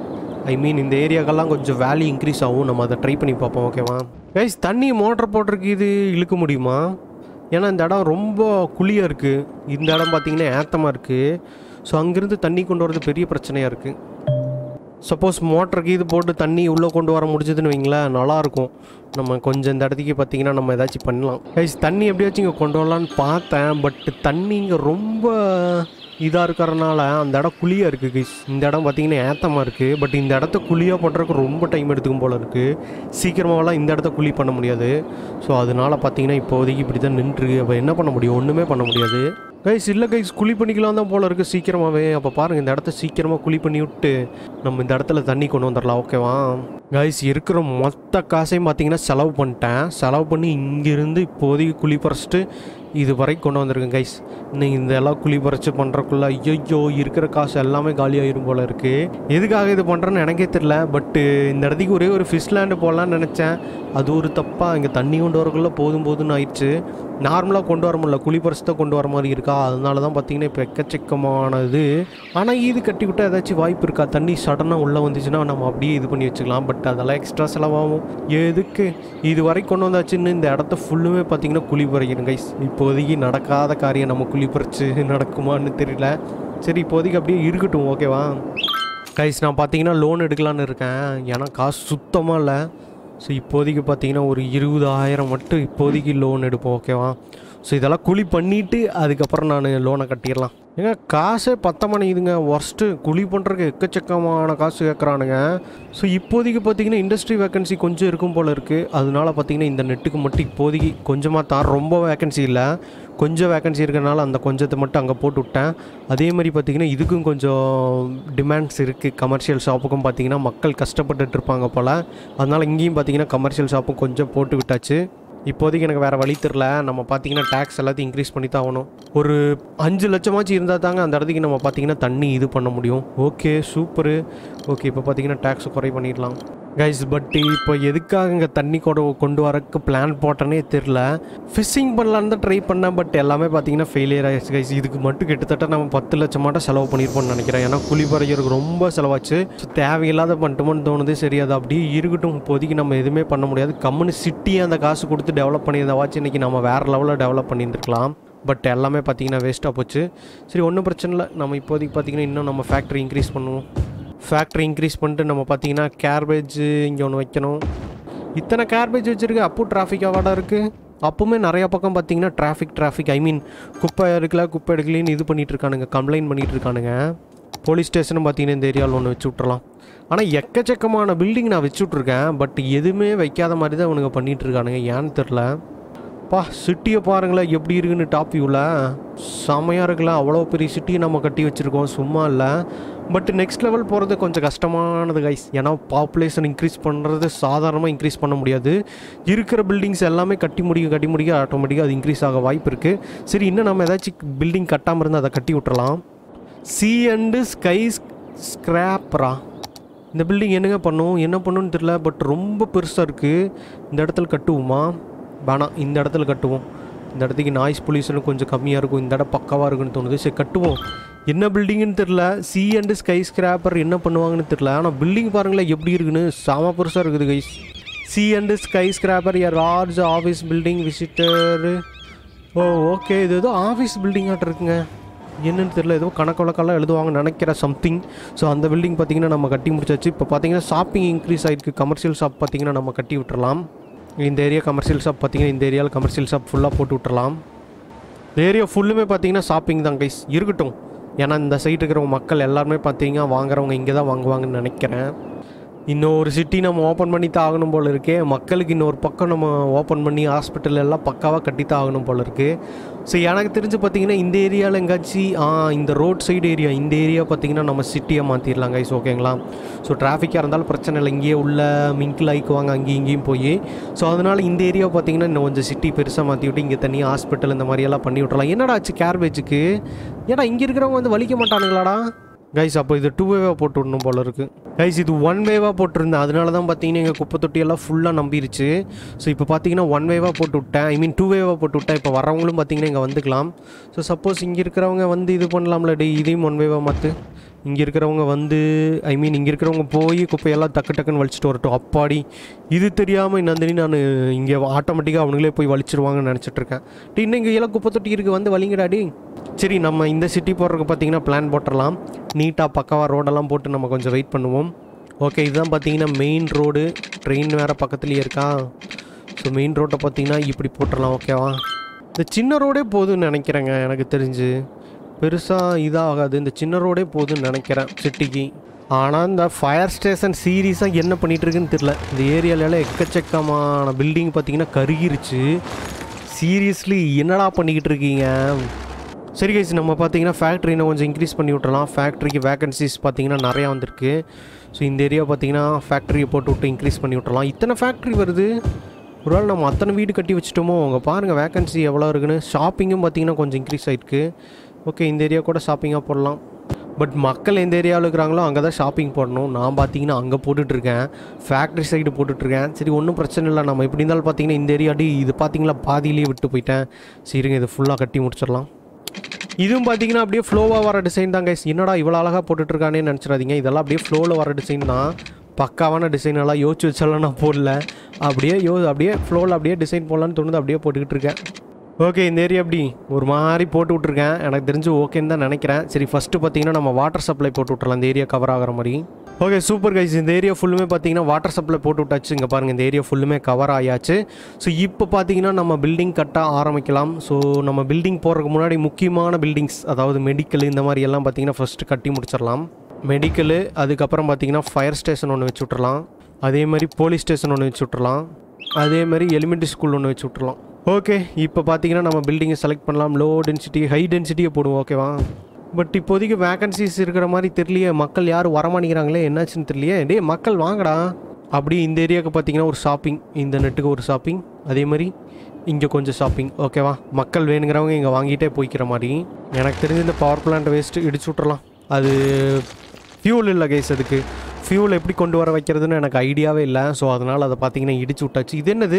இந்த ஏரியாக்கெல்லாம் கொஞ்சம் வேல்யூ இன்க்ரீஸ் ஆகும். நம்ம அதை ட்ரை பண்ணி பார்ப்போம். ஓகேவா கைஸ், தண்ணி மோட்டர் போட்டிருக்கு இது இழுக்க முடியுமா? ஏன்னா இந்த இடம் ரொம்ப குழியாக இருக்குது. இந்த இடம் பார்த்திங்கன்னா ஏத்தமாக இருக்குது. ஸோ அங்கேருந்து தண்ணி கொண்டு வரது பெரிய பிரச்சனையாக இருக்குது. சப்போஸ் மோட்டருக்கு இது போட்டு தண்ணி உள்ளே கொண்டு வர முடிஞ்சதுன்னு வைங்களேன், நல்லாயிருக்கும். நம்ம கொஞ்சம் இந்த இடத்துக்கு பார்த்திங்கன்னா நம்ம ஏதாச்சும் பண்ணலாம் கைஸ். தண்ணி எப்படியாச்சும் இங்கே கொண்டு வரலான்னு பார்த்தேன். பட் தண்ணி இங்கே ரொம்ப இதாக இருக்கிறனால அந்த இடம் குழியாக இருக்குது கைஸ். இந்த இடம் பார்த்திங்கன்னா ஏத்தமாக இருக்குது. பட் இந்த இடத்த குழியாக பண்ணுறதுக்கு ரொம்ப டைம் எடுத்துக்கும் போல் இருக்குது. சீக்கிரமாகலாம் இந்த இடத்த குழி பண்ண முடியாது. ஸோ அதனால் பார்த்திங்கன்னா இப்போதைக்கு இப்படி தான் நின்றுருக்கு. அப்போ என்ன பண்ண முடியும்? ஒன்றுமே பண்ண முடியாது கைஸ். இல்லை கைஸ், குழி பண்ணிக்கலாம் தான் போல் இருக்குது சீக்கிரமாகவே. அப்போ பாருங்கள், இந்த இடத்த சீக்கிரமாக குழி பண்ணி விட்டு நம்ம இந்த இடத்துல தண்ணி கொண்டு வந்துடலாம். ஓகேவா கைஸ், இருக்கிற மொத்த காசையும் பார்த்தீங்கன்னா செலவு பண்ணிட்டேன். செலவு பண்ணி இங்கேருந்து இப்போதைக்கு குழி பறிச்சிட்டு இது வரைக்கும் கொண்டு வந்திருக்கேன் கைஸ். நீங்கள் இந்த எல்லாம் குழி பறிச்சு பண்ணுறக்குள்ள ஐயோ இருக்கிற காசு எல்லாமே காலியாகிரும் போல் இருக்குது. எதுக்காக இது பண்ணுறேன்னு எனக்கே தெரில. பட்டு இந்த இடத்துக்கு ஒரே ஒரு ஃபிஷ் லேண்டு போடலான்னு நினச்சேன். அது ஒரு தப்பாக இங்கே தண்ணி கொண்டு வரக்குள்ளே போதும்னு ஆயிடுச்சு. நார்மலாக கொண்டு வர முடியல, குழி பறிச்சு தான் கொண்டு வர மாதிரி இருக்கா. அதனால தான் பார்த்தீங்கன்னா இப்போ எக்கச்சக்கமானது. ஆனால் இது கட்டி விட்டால் ஏதாச்சும் வாய்ப்பு இருக்கா? தண்ணி சடனாக உள்ளே வந்துச்சுன்னா நம்ம அப்படியே இது பண்ணி வச்சுக்கலாம். பட் அதெல்லாம் எக்ஸ்ட்ரா செலவாகும். எதுக்கு இது வரைக்கும் கொண்டு வந்தாச்சுன்னு இந்த இடத்த ஃபுல்லுமே பார்த்தீங்கன்னா குழி பறிக்கணும் கைஸ். இப்போதைக்கு நடக்காத காரியம் நம்ம குழி பறிச்சு நடக்குமான்னு தெரியல. சரி இப்போதைக்கு அப்படியே இருக்கட்டும். ஓகேவா கைஸ், நான் பார்த்தீங்கன்னா லோன் எடுக்கலான்னு இருக்கேன். ஏன்னா காசு சுத்தமாக இல்லை. ஸோ இப்போதைக்கு பார்த்தீங்கன்னா ஒரு 20,000 மட்டும் இப்போதைக்கு லோன் எடுப்போம். ஓகேவா ஸோ இதெல்லாம் குழி பண்ணிவிட்டு அதுக்கப்புறம் நான் லோனை கட்டிடலாம். ஏங்க காசே பத்த மாட்டேங்குதுங்க. ஒர்ஸ்ட்டு குழி பண்ணுறதுக்கு எக்கச்சக்கமான காசு கேட்குறானுங்க. ஸோ இப்போதைக்கு பார்த்தீங்கன்னா இண்டஸ்ட்ரி வேக்கன்சி கொஞ்சம் இருக்கும் போல் இருக்குது. அதனால பார்த்தீங்கன்னா இந்த நெட்டுக்கு மட்டும் இப்போதைக்கு கொஞ்சமாக தான், ரொம்ப வேக்கன்சி இல்லை, கொஞ்சம் வேக்கன்சி இருக்கிறனால அந்த கொஞ்சத்தை மட்டும் அங்கே போட்டு விட்டேன். அதே மாதிரி பார்த்திங்கன்னா இதுக்கும் கொஞ்சம் டிமாண்ட்ஸ் இருக்குது. கமர்ஷியல் ஷாப்புக்கும் பார்த்திங்கன்னா மக்கள் கஷ்டப்பட்டுட்டு இருப்பாங்க போல். அதனால் இங்கேயும் பார்த்திங்கன்னா கமர்ஷியல் ஷாப்பும் கொஞ்சம் போட்டு விட்டாச்சு. இப்போதைக்கு எனக்கு வேறு வழி தெரில. நம்ம பார்த்திங்கன்னா டேக்ஸ் எல்லாத்தையும் இன்க்ரீஸ் பண்ணி தான் ஆகணும். ஒரு 5 லட்சமாச்சும் இருந்தால் தாங்க அந்த இடத்துக்கு நம்ம பார்த்திங்கன்னா தண்ணி இது பண்ண முடியும். Okay super. ஓகே இப்போ பார்த்திங்கன்னா டேக்ஸை குறை பண்ணிடலாம் கைஸ். பட் இப்போ எதுக்காக இங்கே தண்ணி கொண்டு வரக்கு பிளான் போட்டேன்னே தெரில. ஃபிஷ்ஷிங் பண்ணலான்னு தான் ட்ரை பண்ணேன். பட் எல்லாமே பார்த்தீங்கன்னா ஃபெயிலியர் ஆகிடுச்சு கைஸ். இதுக்கு மட்டும் கிட்டத்தட்ட நம்ம 10 லட்சமாட்ட செலவு பண்ணியிருப்போம்னு நினைக்கிறேன். ஏன்னா குழி பறிக்கிறதுக்கு ரொம்ப செலவாச்சு. ஸோ தேவையில்லாத பண்ணிட்டோம்னு தோணுது. சரி அது அப்படியே இருக்கட்டும். இப்போதைக்கு நம்ம எதுவுமே பண்ண முடியாது. கம்முன்னு சிட்டியை அந்த காசு கொடுத்து டெவலப் பண்ணியிருந்தாவாச்சு இன்றைக்கி நம்ம வேறு லெவலில் டெவலப் பண்ணியிருந்துருக்கலாம். பட் எல்லாமே பார்த்தீங்கன்னா வேஸ்ட்டாக போச்சு. சரி ஒன்றும் பிரச்சனை இல்லை. நம்ம இப்போதைக்கு பார்த்தீங்கன்னா இன்னும் நம்ம ஃபேக்ட்ரி இன்க்ரீஸ் பண்ணுவோம். ஃபேக்ட்ரி இன்க்ரீஸ் பண்ணிட்டு நம்ம பார்த்தீங்கன்னா கேர்பேஜ் இங்கே ஒன்று வைக்கணும். இத்தனை கேர்பேஜ் வச்சுருக்கு. அப்போ டிராஃபிக் அவார்டாக இருக்குது. அப்போவுமே நிறையா பக்கம் பார்த்தீங்கன்னா டிராஃபிக் குப்பை எடுக்கலின்னு இது பண்ணிகிட்ருக்கானுங்க, கம்ப்ளைண்ட் பண்ணிகிட்ருக்கானுங்க. போலீஸ் ஸ்டேஷனும் பார்த்தீங்கன்னா இந்த ஏரியாவில் ஒன்று வச்சு விட்றலாம். ஆனால் எக்கச்சக்கமான பில்டிங் நான் வச்சு விட்ருக்கேன். பட் எதுவுமே வைக்காத மாதிரி தான் இவனுங்க பண்ணிகிட்ருக்கானுங்க. ஏன்னு தெரில. சிட்டியை பாருங்களேன் எப்படி இருக்குன்னு. டாப் வியூவில் செமையாக இருக்குல்ல. அவ்வளோ பெரிய சிட்டியை நம்ம கட்டி வச்சுருக்கோம், சும்மா இல்லை. பட் நெக்ஸ்ட் லெவல் போகிறது கொஞ்சம் கஷ்டமானது கைஸ். ஏன்னா பாப்புலேஷன் இன்க்ரீஸ் பண்ணுறது சாதாரணமாக இன்க்ரீஸ் பண்ண முடியாது. இருக்கிற பில்டிங்ஸ் எல்லாமே கட்டி முடிக்க ஆட்டோமேட்டிக்காக அது இன்க்ரீஸ் ஆக வாய்ப்பு இருக்குது. சரி இன்னும் நம்ம ஏதாச்சும் பில்டிங் கட்டாமல் இருந்தால் அதை கட்டி விட்டுறலாம். சி அண்டு ஸ்கை ஸ்கிராப்பரா இந்த பில்டிங் என்ன பண்ணுன்னு தெரியல. பட் ரொம்ப பெருசாக இருக்குது. இந்த இடத்துல கட்டுவோமா? வேணாம், இந்த இடத்துல கட்டுவோம். இந்த இடத்துக்கு நாய்ஸ் பொல்யூஷனும் கொஞ்சம் கம்மியாக இருக்கும். இந்த இடம் பக்காவாக இருக்குன்னு தோணுது. சரி கட்டுவோம். என்ன பில்டிங்னு தெரில. சி அண்டு ஸ்கை ஸ்கிராப்பர் என்ன பண்ணுவாங்கன்னு தெரில. ஆனால் பில்டிங் பாருங்களேன் எப்படி இருக்குன்னு. செம பெருசாக இருக்குது guys. See and skyscraper a large office building visitor. Oh okay, இது ஏதோ ஆஃபீஸ் பில்டிங்காட்ட இருக்குங்க. என்னன்னு தெரியல, ஏதோ கணக்கு வழக்கெல்லாம் எழுதுவாங்கன்னு நினைக்கிற சம்திங். ஸோ அந்த பில்டிங் பார்த்திங்கன்னா நம்ம கட்டி முடிச்சாச்சு. இப்போ பார்த்திங்கன்னா ஷாப்பிங் இன்க்ரீஸ் ஆகிருக்கு. கமர்ஷியல் ஷாப் பார்த்திங்கன்னா நம்ம கட்டி விட்டுறலாம். இந்த ஏரியா கமர்ஷியல் ஷாப் பார்த்திங்கன்னா இந்த ஏரியாவில் கமர்ஷியல் ஷாப் ஃபுல்லாக போட்டு விட்டுறலாம். இந்த ஏரியா ஃபுல்லுமே பார்த்திங்கன்னா ஷாப்பிங் தான் கைஸ் இருக்கட்டும். ஏன்னா இந்த சைடு இருக்கிறவங்க மக்கள் எல்லாருமே பார்த்திங்கன்னா வாங்குறவங்க இங்கே தான் வாங்குவாங்கன்னு நினைக்கிறேன். இன்னொரு சிட்டி நம்ம ஓப்பன் பண்ணி தான் ஆகணும் போல் இருக்கே. மக்களுக்கு இன்னொரு பக்கம் நம்ம ஓப்பன் பண்ணி ஹாஸ்பிட்டல் எல்லாம் பக்காவாக கட்டித்தான் ஆகணும் போல் இருக்குது. ஸோ எனக்கு தெரிஞ்சு பார்த்திங்கன்னா இந்த ஏரியாவில் எங்காச்சும் இந்த ரோட் சைடு ஏரியா, இந்த ஏரியா பார்த்திங்கன்னா நம்ம சிட்டியை மாற்றிடலாம் கைஸ். ஓகேங்களா? ஸோ டிராஃபிக்காக இருந்தாலும் பிரச்சனை இல்லை, இங்கேயே உள்ள மிங்கில் ஆகிக்குவாங்க அங்கேயும் இங்கேயும் போய். ஸோ அதனால் இந்த ஏரியாவை பார்த்திங்கன்னா இன்னும் கொஞ்சம் சிட்டி பெருசாக மாற்றி விட்டு இங்கே தனியாக ஹாஸ்பிட்டல் இந்த மாதிரியெல்லாம் பண்ணி விட்றலாம். என்னடா ஆச்சு கேர்பேஜுக்கு? ஏன்னா இங்கே இருக்கிறவங்க வந்து வலிக்க மாட்டானுங்களாடா கைஸ்? அப்போ இது 2 வேவாக போட்டு விடணும் போல இருக்குது கைஸ். இது 1 வேவாக போட்டிருந்தேன். அதனால தான் பார்த்தீங்கன்னா எங்கள் குப்பை தொட்டியெல்லாம் ஃபுல்லாக நம்பிருச்சு. ஸோ இப்போ பார்த்தீங்கன்னா 1 வேவாக போட்டு விட்டேன். ஐ மீன் 2 வேவாக போட்டு விட்டேன். இப்போ வரவங்களும் பார்த்தீங்கன்னா இங்கே வந்துக்கலாம். ஸோ சப்போஸ் இங்கே இருக்கிறவங்க வந்து இது பண்ணலாம்ல, இதையும் 1 வேவாக மாற்று. இங்கே இருக்கிறவங்க வந்து இங்கே இருக்கிறவங்க போய் குப்பையெல்லாம் டக்குன்னு வலிச்சிட்டு வரட்டும். அப்பாடி, இது தெரியாமல் நந்தினி நான் இங்கே ஆட்டோமேட்டிக்காக அவனுங்களே போய் வலிச்சிருவாங்கன்னு நினச்சிட்ருக்கேன். இன்னும் இங்கே எல்லாம் குப்பை தொட்டி இருக்குது, வந்து வலிங்கடாடி. சரி, நம்ம இந்த சிட்டி போடுறதுக்கு பார்த்தீங்கன்னா பிளான் போட்டுடலாம். நீட்டாக பக்காவாக ரோடெல்லாம் போட்டு நம்ம கொஞ்சம் வெயிட் பண்ணுவோம். ஓகே, இதுதான் பார்த்தீங்கன்னா மெயின் ரோடு. ட்ரெயின் வேறு பக்கத்துலேயே இருக்கா. ஸோ மெயின் ரோட்டை பார்த்தீங்கன்னா இப்படி போட்டுடலாம். ஓகேவா? இந்த சின்ன ரோடே போதுன்னு நினைக்கிறேங்க. எனக்கு தெரிஞ்சு பெருசாக இதாகாது. இந்த சின்ன ரோடே போதுன்னு நினைக்கிறேன் சிட்டிக்கு. ஆனால் இந்த ஃபயர் ஸ்டேஷன் சீரியஸாக என்ன பண்ணிகிட்ருக்குன்னு தெரில. இந்த ஏரியாலெல்லாம் எக்கச்சக்கமான பில்டிங் பார்த்திங்கன்னா கருகிருச்சு. சீரியஸ்லி என்னடா பண்ணிக்கிட்டு இருக்கீங்க? சரி கைஸ், நம்ம பார்த்தீங்கன்னா ஃபேக்ட்ரி இன்னும் கொஞ்சம் இன்க்ரீஸ் பண்ணி விட்டுறலாம். ஃபேக்ட்ரிக்கு வேகன்சிஸ் பார்த்தீங்கன்னா நிறையா வந்திருக்கு. ஸோ இந்த ஏரியா பார்த்தீங்கன்னா ஃபேக்ட்ரியை போட்டு விட்டு இன்க்ரீஸ் பண்ணி விட்டுறலாம். இத்தனை ஃபேக்ட்ரி வருது. ஒரு வேளை நம்ம அத்தனை வீடு கட்டி வச்சுட்டோமோ? அங்கே பாருங்கள் வேகன்சி எவ்வளோ இருக்குன்னு. ஷாப்பிங்கும் பார்த்தீங்கன்னா கொஞ்சம் இன்க்ரீஸ் ஆகிருக்கு. ஓகே, இந்த ஏரியா கூட ஷாப்பிங்காக போடலாம். பட் மக்கள் எந்த ஏரியாவில் இருக்கிறாங்களோ அங்கே தான் ஷாப்பிங் போடணும். நான் பார்த்தீங்கன்னா அங்கே போட்டுட்ருக்கேன், ஃபேக்ட்ரி சைடு போட்டுட்ருக்கேன். சரி, ஒன்றும் பிரச்சனை இல்லை. நம்ம எப்படி இருந்தாலும் பார்த்தீங்கன்னா இந்த ஏரியாடி இது பார்த்தீங்களா பாதியிலேயே விட்டு போயிட்டேன். சரிங்க, இது ஃபுல்லாக கட்டி முடிச்சிடலாம். இதுவும் பார்த்தீங்கன்னா அப்படியே ஃப்ளோவாக வர டிசைன் தான் கைஸ். என்னடா இவ்வளோ அழகாக போட்டுட்ருக்கானே நினச்சிடாதீங்க. இதெல்லாம் அப்படியே ஃப்ளோவில் வர டிசைன் தான். பக்காவான டிசைன் எல்லாம் யோசிச்சு வச்சாலும் நான் போடல. அப்படியே ஃப்ளோவில் அப்படியே டிசைன் போடலான்னு தோணுது. அப்படியே போட்டுக்கிட்டு இருக்கேன். ஓகே, இந்த ஏரியா அப்படி ஒரு மாதிரி போட்டு விட்ருக்கேன். எனக்கு தெரிஞ்சு ஓகேன்னு தான் நினைக்கிறேன். சரி, ஃபஸ்ட்டு பார்த்தீங்கன்னா நம்ம வாட்டர் சப்ளை போட்டு விட்றலாம் இந்த ஏரியா கவர் ஆகிற மாதிரி. Okay, super guys. இந்த ஏரியா ஃபுல்லுமே பார்த்தீங்கன்னா வாட்டர் சப்ளை போட்டு விட்டாச்சு. இங்கே பாருங்கள், இந்த ஏரியா ஃபுல்லுமே கவர் ஆயாச்சு. ஸோ இப்போ பார்த்தீங்கன்னா நம்ம பில்டிங் கட்ட ஆரம்பிக்கலாம். ஸோ நம்ம பில்டிங் போகிறதுக்கு முன்னாடி முக்கியமான பில்டிங்ஸ், அதாவது மெடிக்கல் இந்த மாதிரி எல்லாம் பார்த்தீங்கன்னா ஃபஸ்ட்டு கட்டி முடிச்சிடலாம். மெடிக்கலு, அதுக்கப்புறம் பார்த்தீங்கன்னா ஃபயர் ஸ்டேஷன் ஒன்று வச்சு விட்றலாம். அதே மாதிரி போலீஸ் ஸ்டேஷன் ஒன்று வச்சு விட்றலாம். அதே மாதிரி எலிமெண்ட்ரி ஸ்கூல் ஒன்று வச்சு விட்றலாம். ஓகே, இப்போ பார்த்தீங்கன்னா நம்ம பில்டிங்கை செலக்ட் பண்ணலாம். லோ டென்சிட்டி, ஹை டென்சிட்டியை போடுவோம். ஓகேவா? பட் இப்போதைக்கு வேகன்சிஸ் இருக்கிற மாதிரி தெரியலையே. மக்கள் யாரும் வரமாட்டேங்கிறாங்களே, என்னாச்சுன்னு தெரியலையே. டே மக்கள் வாங்கடா. அப்படி இந்த ஏரியாவுக்கு பார்த்தீங்கன்னா ஒரு ஷாப்பிங், இந்த நெட்டுக்கு ஒரு ஷாப்பிங், அதே மாதிரி இங்கே கொஞ்சம் ஷாப்பிங். ஓகேவா? மக்கள் வேணுங்கிறவங்க இங்கே வாங்கிட்டே போய்க்கிற மாதிரி. எனக்கு தெரிஞ்ச இந்த பவர் பிளான்ட் வேஸ்ட்டு இடிச்சு விட்றலாம். அது ஃபியூல் இல்லை கைஸ். அதுக்கு ஃபியூல் எப்படி கொண்டு வர வைக்கிறதுன்னு எனக்கு ஐடியாவே இல்லை. ஸோ அதனால் அதை பார்த்தீங்கன்னா இடிச்சு விட்டாச்சு. இது என்னது?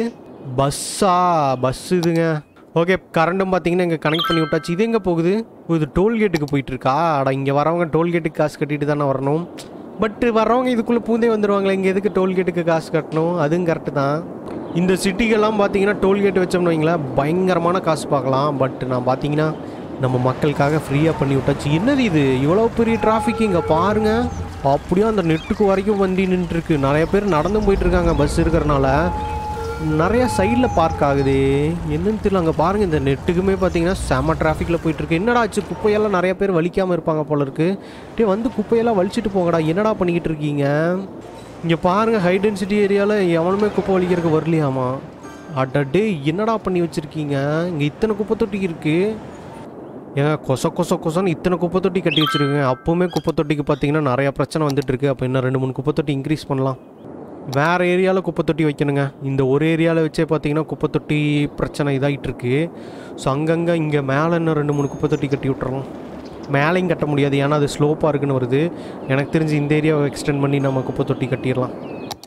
பஸ் இதுங்க. ஓகே, கரண்ட்டும் பார்த்தீங்கன்னா இங்கே கனெக்ட் பண்ணி விட்டாச்சு. இது எங்கே போகுது? இது டோல்கேட்டுக்கு போயிட்டுருக்கா? அட, இங்கே வரவங்க டோல்கேட்டுக்கு காசு கட்டிட்டு தானே வரணும். பட்டு வரவங்க இதுக்குள்ளே பூந்தே வந்துடுவாங்களே, இங்கே எதுக்கு டோல்கேட்டுக்கு காசு கட்டணும்? அதுவும் கரெக்டு தான். இந்த சிட்டிக்கெல்லாம் பார்த்தீங்கன்னா டோல்கேட் வச்சோம்னு வைங்களேன், பயங்கரமான காசு பார்க்கலாம். பட் நான் பார்த்தீங்கன்னா நம்ம மக்களுக்காக ஃப்ரீயாக பண்ணி விட்டாச்சு. என்னது இது? இவ்வளோ பெரிய டிராஃபிக் இங்கே பாருங்கள். அப்படியே அந்த நெட்டுக்கு வரைக்கும் வண்டி நின்றுருக்கு. நிறைய பேர் நடந்து போயிட்டுருக்காங்க பஸ் இருக்கிறனால. நிறையா சைடில் பார்க் ஆகுது. என்னன்னு தெரியல. அங்கே பாருங்கள், இந்த நெட்டுக்குமே பார்த்தீங்கன்னா செம்ம டிராஃபிக்கில் போயிட்டுருக்கு. என்னடா ஆச்சு? குப்பையெல்லாம் நிறைய பேர் வலிக்காமல் இருப்பாங்க போல இருக்குது. டே வந்து குப்பையெல்லாம் வலிச்சிட்டு போங்கடா. என்னடா பண்ணிக்கிட்டு இருக்கீங்க? இங்கே பாருங்கள், ஹை டென்சிட்டி ஏரியாவில் எவனுமே குப்பை வலிக்கிறதுக்கு வரலையாமா? அடடே, என்னடா பண்ணி வச்சுருக்கீங்க? இங்கே இத்தனை குப்பை தொட்டி இருக்குது. ஏங்க கொசன்னு இத்தனை குப்பை தொட்டி கட்டி வச்சுருக்கேங்க. அப்போவுமே குப்பை தொட்டிக்கு பார்த்தீங்கன்னா நிறையா பிரச்சனை வந்துட்டுருக்கு. அப்போ இன்னும் 2-3 குப்பை தொட்டி இன்க்ரீஸ் பண்ணலாம். வேறு ஏரியாவில் குப்பை தொட்டி வைக்கணுங்க. இந்த ஒரு ஏரியாவில் வச்சே பார்த்தீங்கன்னா குப்பை தொட்டி பிரச்சனை இதாகிட்டுருக்கு. ஸோ அங்கங்கே இங்கே மேலே இன்னும் 2-3 குப்பை தொட்டி கட்டி விட்டுறோம். மேலேயும் கட்ட முடியாது, ஏன்னா அது ஸ்லோப்பாக இருக்குன்னு வருது. எனக்கு தெரிஞ்சு இந்த ஏரியாவை எக்ஸ்டெண்ட் பண்ணி நம்ம குப்பை தொட்டி கட்டிடலாம்.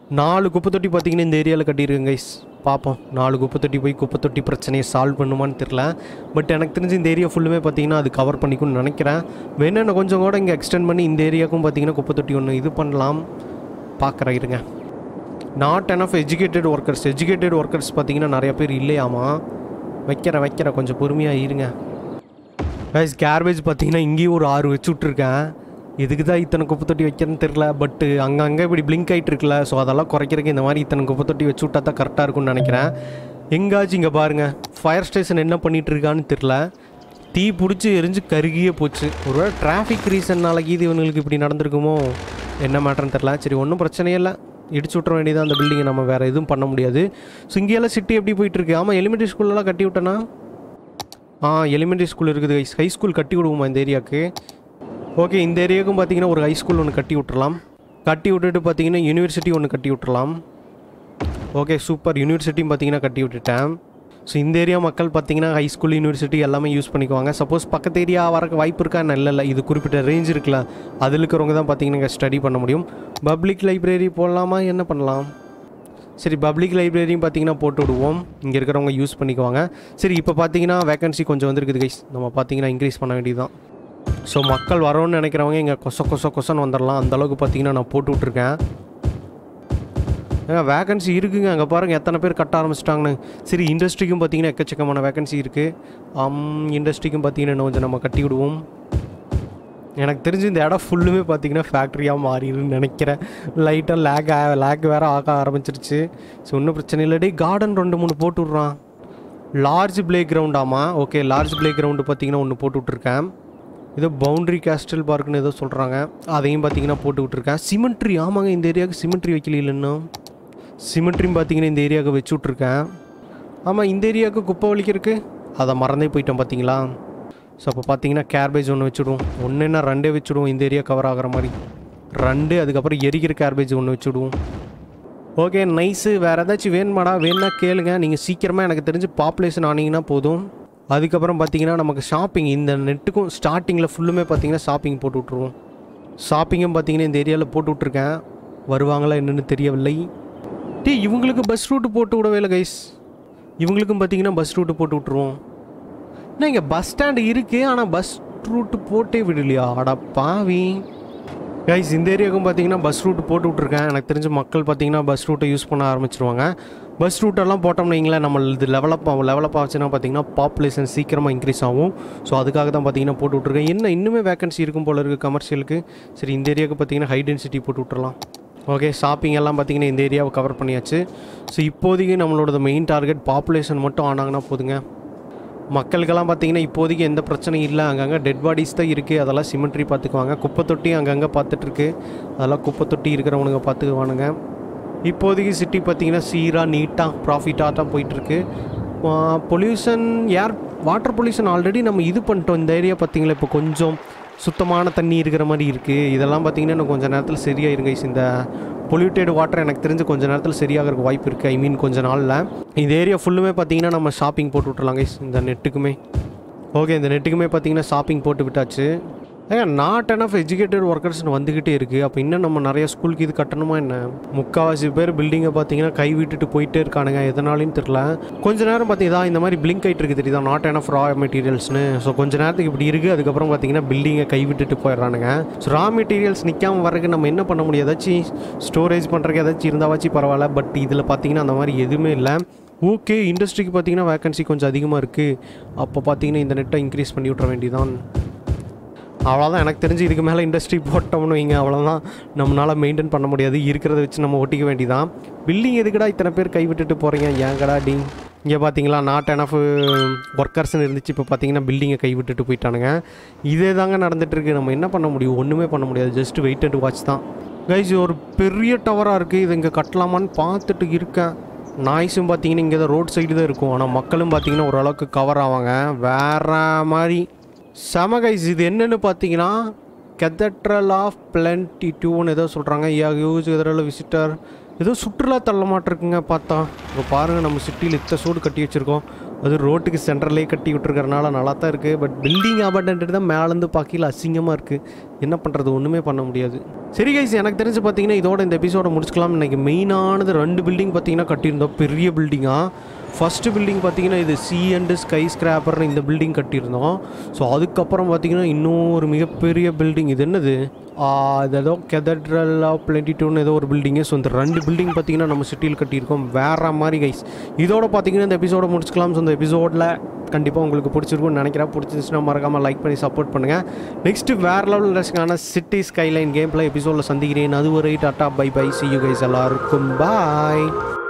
4 குப்பை தொட்டி பார்த்தீங்கன்னா இந்த ஏரியாவில் கட்டியிருக்குங்க கைஸ். பார்ப்போம் 4 குப்பை தொட்டி போய் குப்பை தொட்டி பிரச்சனையை சால்வ் பண்ணுமான்னு தெரில. பட் எனக்கு தெரிஞ்சு இந்த ஏரியா ஃபுல்லுமே பார்த்தீங்கன்னா அது கவர் பண்ணிக்கும்னு நினைக்கிறேன். வேணா கொஞ்சம் கூட இங்கே எக்ஸ்டெண்ட் பண்ணி இந்த ஏரியாவுக்கும் பார்த்தீங்கன்னா குப்பை தொட்டி ஒன்று இது பண்ணலாம். பார்க்குறேன் இருங்க. நாட் எனஃப் எஜுகேட்டட் ஒர்க்கர்ஸ் பார்த்தீங்கன்னா நிறைய பேர் இல்லையாமா. வைக்கிறேன் கொஞ்சம் பொறுமையாக இருங்க கைஸ். கேர்பேஜ் பார்த்தீங்கன்னா இங்கேயும் ஒரு 6 வச்சு விட்ருக்கேன். எதுக்கு தான் இத்தனை குப்பை தொட்டி வைக்கிறேன்னு தெரில. பட்டு அங்கங்கே இப்படி பிளிங்க் ஆகிட்டு இருக்குல்ல, ஸோ அதெல்லாம் குறைக்கிறதுக்கு இந்த மாதிரி இத்தனை குப்பை தொட்டி வச்சு விட்டா தான் கரெக்டாக இருக்கும்னு நினைக்கிறேன். எங்காச்சும் இங்கே பாருங்கள், ஃபயர் ஸ்டேஷன் என்ன பண்ணிகிட்டு இருக்கான்னு தெரில. தீ பிடிச்சி எரிஞ்சு கருகியே போச்சு. ஒருவேளை டிராஃபிக் ரீசன்னால இது இவங்களுக்கு இப்படி நடந்திருக்குமோ என்ன மேட்டர்னு தெரில. சரி, ஒன்றும் பிரச்சனையே இல்லை, இடிச்சு விட்ற வேண்டியதான் அந்த பில்டிங்கை. நம்ம வேறு எதுவும் பண்ண முடியாது. ஸோ இங்கேயெல்லாம் சிட்டி எப்படி போயிட்டுருக்கு? ஆமாம், எலிமெண்ட்ரி ஸ்கூல்லலாம் கட்டி விட்டேன்னா எலிமெண்ட்ரி ஸ்கூல் இருக்குது. ஹை ஸ்கூல் கட்டி விடுவோமா இந்த ஏரியாவுக்கு? ஓகே, இந்த ஏரியாவுக்கும் பார்த்தீங்கன்னா ஒரு ஹை ஸ்கூல் ஒன்று கட்டி விட்டுறலாம். கட்டி விட்டுட்டு பார்த்தீங்கன்னா யூனிவர்சிட்டி ஒன்று கட்டி விட்டுறலாம். Okay, super. யூனிவர்சிட்டியும் பார்த்தீங்கன்னா கட்டி விட்டுட்டேன். ஸோ இந்த ஏரியா மக்கள் பார்த்தீங்கன்னா ஹை ஸ்கூல் யூனிவர்சிட்டி எல்லாமே யூஸ் பண்ணிக்குவாங்க. சப்போஸ் பக்கத்து ஏரியா வரக்கு வாய்ப்பு இருக்கா? இல்லை, இது குறிப்பிட்ட ரேஞ்ச் இருக்குல்ல, அதில் இருக்கிறவங்க தான் பார்த்தீங்கன்னா ஸ்டடி பண்ண முடியும். பப்ளிக் லைப்ரரி போடலாமா, என்ன பண்ணலாம்? சரி, பப்ளிக் லைப்ரரியும் பார்த்தீங்கன்னா போட்டு விடுவோம், இங்கே இருக்கிறவங்க யூஸ் பண்ணிக்குவாங்க. சரி, இப்போ பார்த்தீங்கன்னா வேகன்சி கொஞ்சம் வந்துருக்குது கைஸ். நம்ம பார்த்தீங்கன்னா இன்க்ரீஸ் பண்ண வேண்டியது தான். ஸோ மக்கள் வரோன்னு நினைக்கிறவங்க இங்கே கொசன்னு வந்துடலாம். அந்தளவுக்கு பார்த்தீங்கன்னா நான் போட்டு விட்ருக்கேன். வேகன்சி இருக்குங்க, அங்கே பாருங்கள் எத்தனை பேர் கட்ட ஆரம்பிச்சிட்டாங்கன்னு. சரி, இண்டஸ்ட்ரிக்கும் பார்த்தீங்கன்னா எக்கச்சக்கமான வேகன்சி இருக்குது. இண்டஸ்ட்ரிக்கும் பார்த்தீங்கன்னா இன்னும் கொஞ்சம் நம்ம கட்டி விடுவோம். எனக்கு தெரிஞ்சு இந்த இடம் ஃபுல்லுமே பார்த்தீங்கன்னா ஃபேக்ட்ரியாக மாறிடுன்னு நினைக்கிறேன். லைட்டாக லேக் வேறு ஆக ஆரம்பிச்சிருச்சு. ஸோ ஒன்றும் பிரச்சனை இல்லடி. கார்டன் 2-3 போட்டு விட்றான். லார்ஜ் பிளே கிரவுண்டாமா? ஓகே, லார்ஜ் பிளே கிரவுண்டு பார்த்தீங்கன்னா ஒன்று போட்டு விட்ருக்கேன். ஏதோ பவுண்ட்ரி கேஸ்டல் பார்க்குன்னு ஏதோ சொல்கிறாங்க, அதையும் பார்த்தீங்கன்னா போட்டு விட்ருக்கேன். சிமெண்ட்ரி, ஆமாங்க, இந்த ஏரியாவுக்கு சிமெண்ட்ரி வைக்கல இல்லைன்னா. சிமெண்ட்ரியும் பார்த்தீங்கன்னா இந்த ஏரியாவுக்கு வச்சு விட்ருக்கேன். ஆமாம், இந்த ஏரியாவுக்கு குப்பை வலிக்கிறதுக்கு அதை மறந்தே போயிட்டோம் பார்த்தீங்களா. ஸோ அப்போ பார்த்தீங்கன்னா கேர்பேஜ் ஒன்று வச்சுடுவோம். ஒன்று என்ன 2 வச்சுடுவோம் இந்த ஏரியா கவர் ஆகிற மாதிரி. 2, அதுக்கப்புறம் எரிக்கிற கேர்பேஜ் ஒன்று வச்சுடுவோம். Okay, nice. வேறு ஏதாச்சும் வேணும்னா கேளுங்க. நீங்கள் சீக்கிரமாக எனக்கு தெரிஞ்சு பாப்புலேஷன் ஆனீங்கன்னா போதும். அதுக்கப்புறம் பார்த்தீங்கன்னா நமக்கு ஷாப்பிங், இந்த நெட்டுக்கும் ஸ்டார்டிங்கில் ஃபுல்லுமே பார்த்தீங்கன்னா ஷாப்பிங் போட்டு விட்ருவோம். ஷாப்பிங்கும் பார்த்தீங்கன்னா இந்த ஏரியாவில் போட்டு விட்ருக்கேன். வருவாங்களா என்னென்னு தெரியவில்லை. இவங்களுக்கு பஸ் ரூட்டு போட்டு விடவே இல்லை கைஸ். இவங்களுக்கும் பார்த்தீங்கன்னா பஸ் ரூட்டு போட்டு விட்ருவோம். ஏன்னா இங்கே பஸ் ஸ்டாண்டு இருக்குது, ஆனால் பஸ் ரூட்டு போட்டே விடலையா? அட பாவி கைஸ். இந்த ஏரியாவுக்கும் பார்த்தீங்கன்னா பஸ் ரூட்டு போட்டு விட்ருக்கேன். எனக்கு தெரிஞ்ச மக்கள் பார்த்தீங்கன்னா பஸ் ரூட்டை யூஸ் பண்ண ஆரம்பிச்சிருவாங்க. பஸ் ரூட்டெல்லாம் போட்டோம்னா வைங்களேன், நம்ம இது லெவலப் ஆச்சுன்னா பார்த்தீங்கன்னா பாப்புலேஷன் சீக்கிரமாக இன்க்ரீஸ் ஆகும். ஸோ அதுக்காக தான் பார்த்தீங்கன்னா போட்டு விட்ருக்கேன். என்ன இன்னுமே வேகன்சி இருக்கும் போல இருக்குது கமர்ஷியலுக்கு. சரி, இந்த ஏரியாவுக்கு பார்த்தீங்கன்னா ஹை டென்சிட்டி போட்டு விட்றலாம். ஓகே, ஷாப்பிங் எல்லாம் பார்த்தீங்கன்னா இந்த ஏரியாவை கவர் பண்ணியாச்சு. ஸோ இப்போதைக்கு நம்மளோட மெயின் டார்கெட் பாப்புலேஷன் மட்டும் ஆனாங்கன்னா போதுங்க. மக்களுக்கெல்லாம் பார்த்தீங்கன்னா இப்போதைக்கு எந்த பிரச்சனையும் இல்லை. அங்கங்கே டெட் பாடிஸ் தான் இருக்குது, அதெல்லாம் சிமெண்ட்ரி பார்த்துக்குவாங்க. குப்பை தொட்டி அங்கங்கே பார்த்துட்ருக்கு, அதெல்லாம் குப்பை தொட்டி இருக்கிறவனுங்க பார்த்துக்குவானுங்க. இப்போதைக்கு சிட்டி பார்த்திங்கன்னா சீராக நீட்டாக ப்ராஃபிட்டாக தான் போயிட்டுருக்கு. பொல்யூஷன், வாட்டர் பொல்யூஷன் ஆல்ரெடி நம்ம இது பண்ணிட்டோம். இந்த ஏரியா பார்த்திங்களா இப்போ கொஞ்சம் சுத்தமான தண்ணி இருக்கிற மாதிரி இருக்குது. இதெல்லாம் பார்த்திங்கன்னா இன்னும் கொஞ்சம் நேரத்தில் சரியாயிருங்க. இந்த பொல்யூட்டட் வாட்டர் எனக்கு தெரிஞ்சு கொஞ்சம் நேரத்தில் சரியாகிறதுக்கு வாய்ப்பு இருக்குது. ஐ மீன் கொஞ்சம் நாளில். இந்த ஏரியா ஃபுல்லுமே பார்த்திங்கன்னா நம்ம ஷாப்பிங் போட்டு விட்றலாம் கைஸ், இந்த நெட்டுக்குமே. ஓகே, இந்த நெட்டுக்குமே பார்த்திங்கன்னா ஷாப்பிங் போட்டு விட்டாச்சு. நாட் எனஃப் எஜுகேட்டட் ஒர்க்கர்ஸ்னு வந்துக்கிட்டே இருக்குது. அப்போ இன்னும் நம்ம நிறைய ஸ்கூலுக்கு இது கட்டணுமா என்ன? முக்கால்வாசி பேர் பில்டிங்கை பார்த்தீங்கன்னா கை விட்டுட்டு போயிட்டே இருக்கானுங்க, எதனாலும் தெரில. கொஞ்ச நேரம் பார்த்தீங்கன்னா இந்த மாதிரி பிளிங்க் ஆகிட்டு இருக்குது தெரியுதா, நாட் எனஃப் ரா மெட்டீரியல்ஸ்னு. ஸோ கொஞ்ச நேரத்துக்கு இப்படி இருக்குது. அதுக்கப்புறம் பார்த்தீங்கன்னா பில்டிங்கை கை விட்டுட்டு போயிடுறானுங்க. ஸோ ரா மெட்டீரியல்ஸ் நிற்காமல் வரக்கு நம்ம என்ன பண்ண முடியும்? ஏதாச்சும் ஸ்டோரேஜ் பண்ணுறதுக்கு ஏதாச்சும் இருந்தாவாச்சும் பரவாயில்ல. பட் இதில் பார்த்தீங்கன்னா அந்த மாதிரி எதுவுமே இல்லை. ஓகே, இண்டஸ்ட்ரிக்கு பார்த்தீங்கன்னா வேகன்சி கொஞ்சம் அதிகமாக இருக்குது. அப்போ பார்த்தீங்கன்னா இந்த நெட்டை இன்க்ரீஸ் பண்ணி விட்ற வேண்டியதான். அவ்வளோதான். எனக்கு தெரிஞ்சு இதுக்கு மேலே இண்டஸ்ட்ரி போட்டோம்னு வைங்க, அவ்வளோதான், நம்மளால் மெயின்டைன் பண்ண முடியாது. இருக்கிறத வச்சு நம்ம ஒட்டிக்க வேண்டியதான். பில்டிங் எதுக்கடா இத்தனை பேர் கைவிட்டுட்டு போகிறீங்க? ஏங்கடா டி. இங்கே பார்த்தீங்களா நாட் எனஃப் ஒர்க்கர்ஸ்னு இருந்துச்சு, இப்போ பார்த்தீங்கன்னா பில்டிங்கை கைவிட்டுட்டு போயிட்டானுங்க. இதே தாங்க நடந்துகிட்ருக்கு. நம்ம என்ன பண்ண முடியும்? ஒன்றுமே பண்ண முடியாது. ஜஸ்ட் வெயிட் அண்ட் வாட்ச் தான் கைஸ். ஒரு பெரிய டவராக இருக்குது, இது இங்கே கட்டலாமான்னு பார்த்துட்டு இருக்கேன். நாய்ஸும் பார்த்தீங்கன்னா இங்கே தான் ரோட் சைடு தான் இருக்கும். ஆனால் மக்களும் பார்த்தீங்கன்னா ஓரளவுக்கு கவர் ஆவாங்க. வேறு மாதிரி செம கைஸ். இது என்னென்னு பார்த்தீங்கன்னா கெதட்ரல் ஆஃப் பிளென்டிடியூட்னு ஏதோ சொல்கிறாங்க. யூஸ் கெதட்ரல் விசிட்டர் ஏதோ சுற்றுலா தள்ள மாட்டிருக்குங்க பார்த்தா. இப்போ பாருங்கள், நம்ம சிட்டியில் இத்தனை சூடு கட்டி வச்சுருக்கோம், அது ரோட்டுக்கு சென்டர்லேயே கட்டி விட்டுருக்கறனால நல்லா தான் இருக்குது. பட் பில்டிங் அபார்ட்மெண்ட் தான் மேலேருந்து பார்க்கல அசிங்கமாக இருக்குது. என்ன பண்ணுறது, ஒன்றுமே பண்ண முடியாது. சரி கைஸ், எனக்கு தெரிஞ்சு பார்த்தீங்கன்னா இதோட இந்த எபிசோட முடிச்சுக்கலாம். இன்றைக்கி மெயினானது 2 பில்டிங் பார்த்தீங்கன்னா கட்டியிருந்தோம், பெரிய பில்டிங்காக. ஃபஸ்ட்டு பில்டிங் பார்த்தீங்கன்னா இது ஸ்கை ஸ்கிராப்பர்னு இந்த பில்டிங் கட்டியிருந்தோம். ஸோ அதுக்கப்புறம் பார்த்தீங்கன்னா இன்னும் ஒரு மிகப்பெரிய பில்டிங். இது என்னது, இது ஏதோ கெதட்ரல் ஆஃப் 22ன்னு ஏதோ ஒரு பில்டிங்கு. ஸோ இந்த 2 பில்டிங் பார்த்தீங்கன்னா நம்ம சிட்டியில் கட்டியிருக்கோம், வேறு மாதிரி கைஸ். இதோட பார்த்தீங்கன்னா இந்த எபிசோட முடிச்சுக்கலாம். ஸோ இந்த எபிசோடில் கண்டிப்பாக உங்களுக்கு பிடிச்சிருக்கும்னு நினைக்கிறேன். பிடிச்சிருந்துச்சுன்னா மறக்காமல் லைக் பண்ணி சப்போர்ட் பண்ணுங்கள். நெக்ஸ்ட்டு வேறு லெவல் இன்ட்ரெஸ்டிங்கான சிட்டி ஸ்கைலைன் கேம் பிளே எபிசோடில் சந்திக்கிறேன். அதுவரை tata bye bye, see you guys. எல்லாருக்கும் பாய்.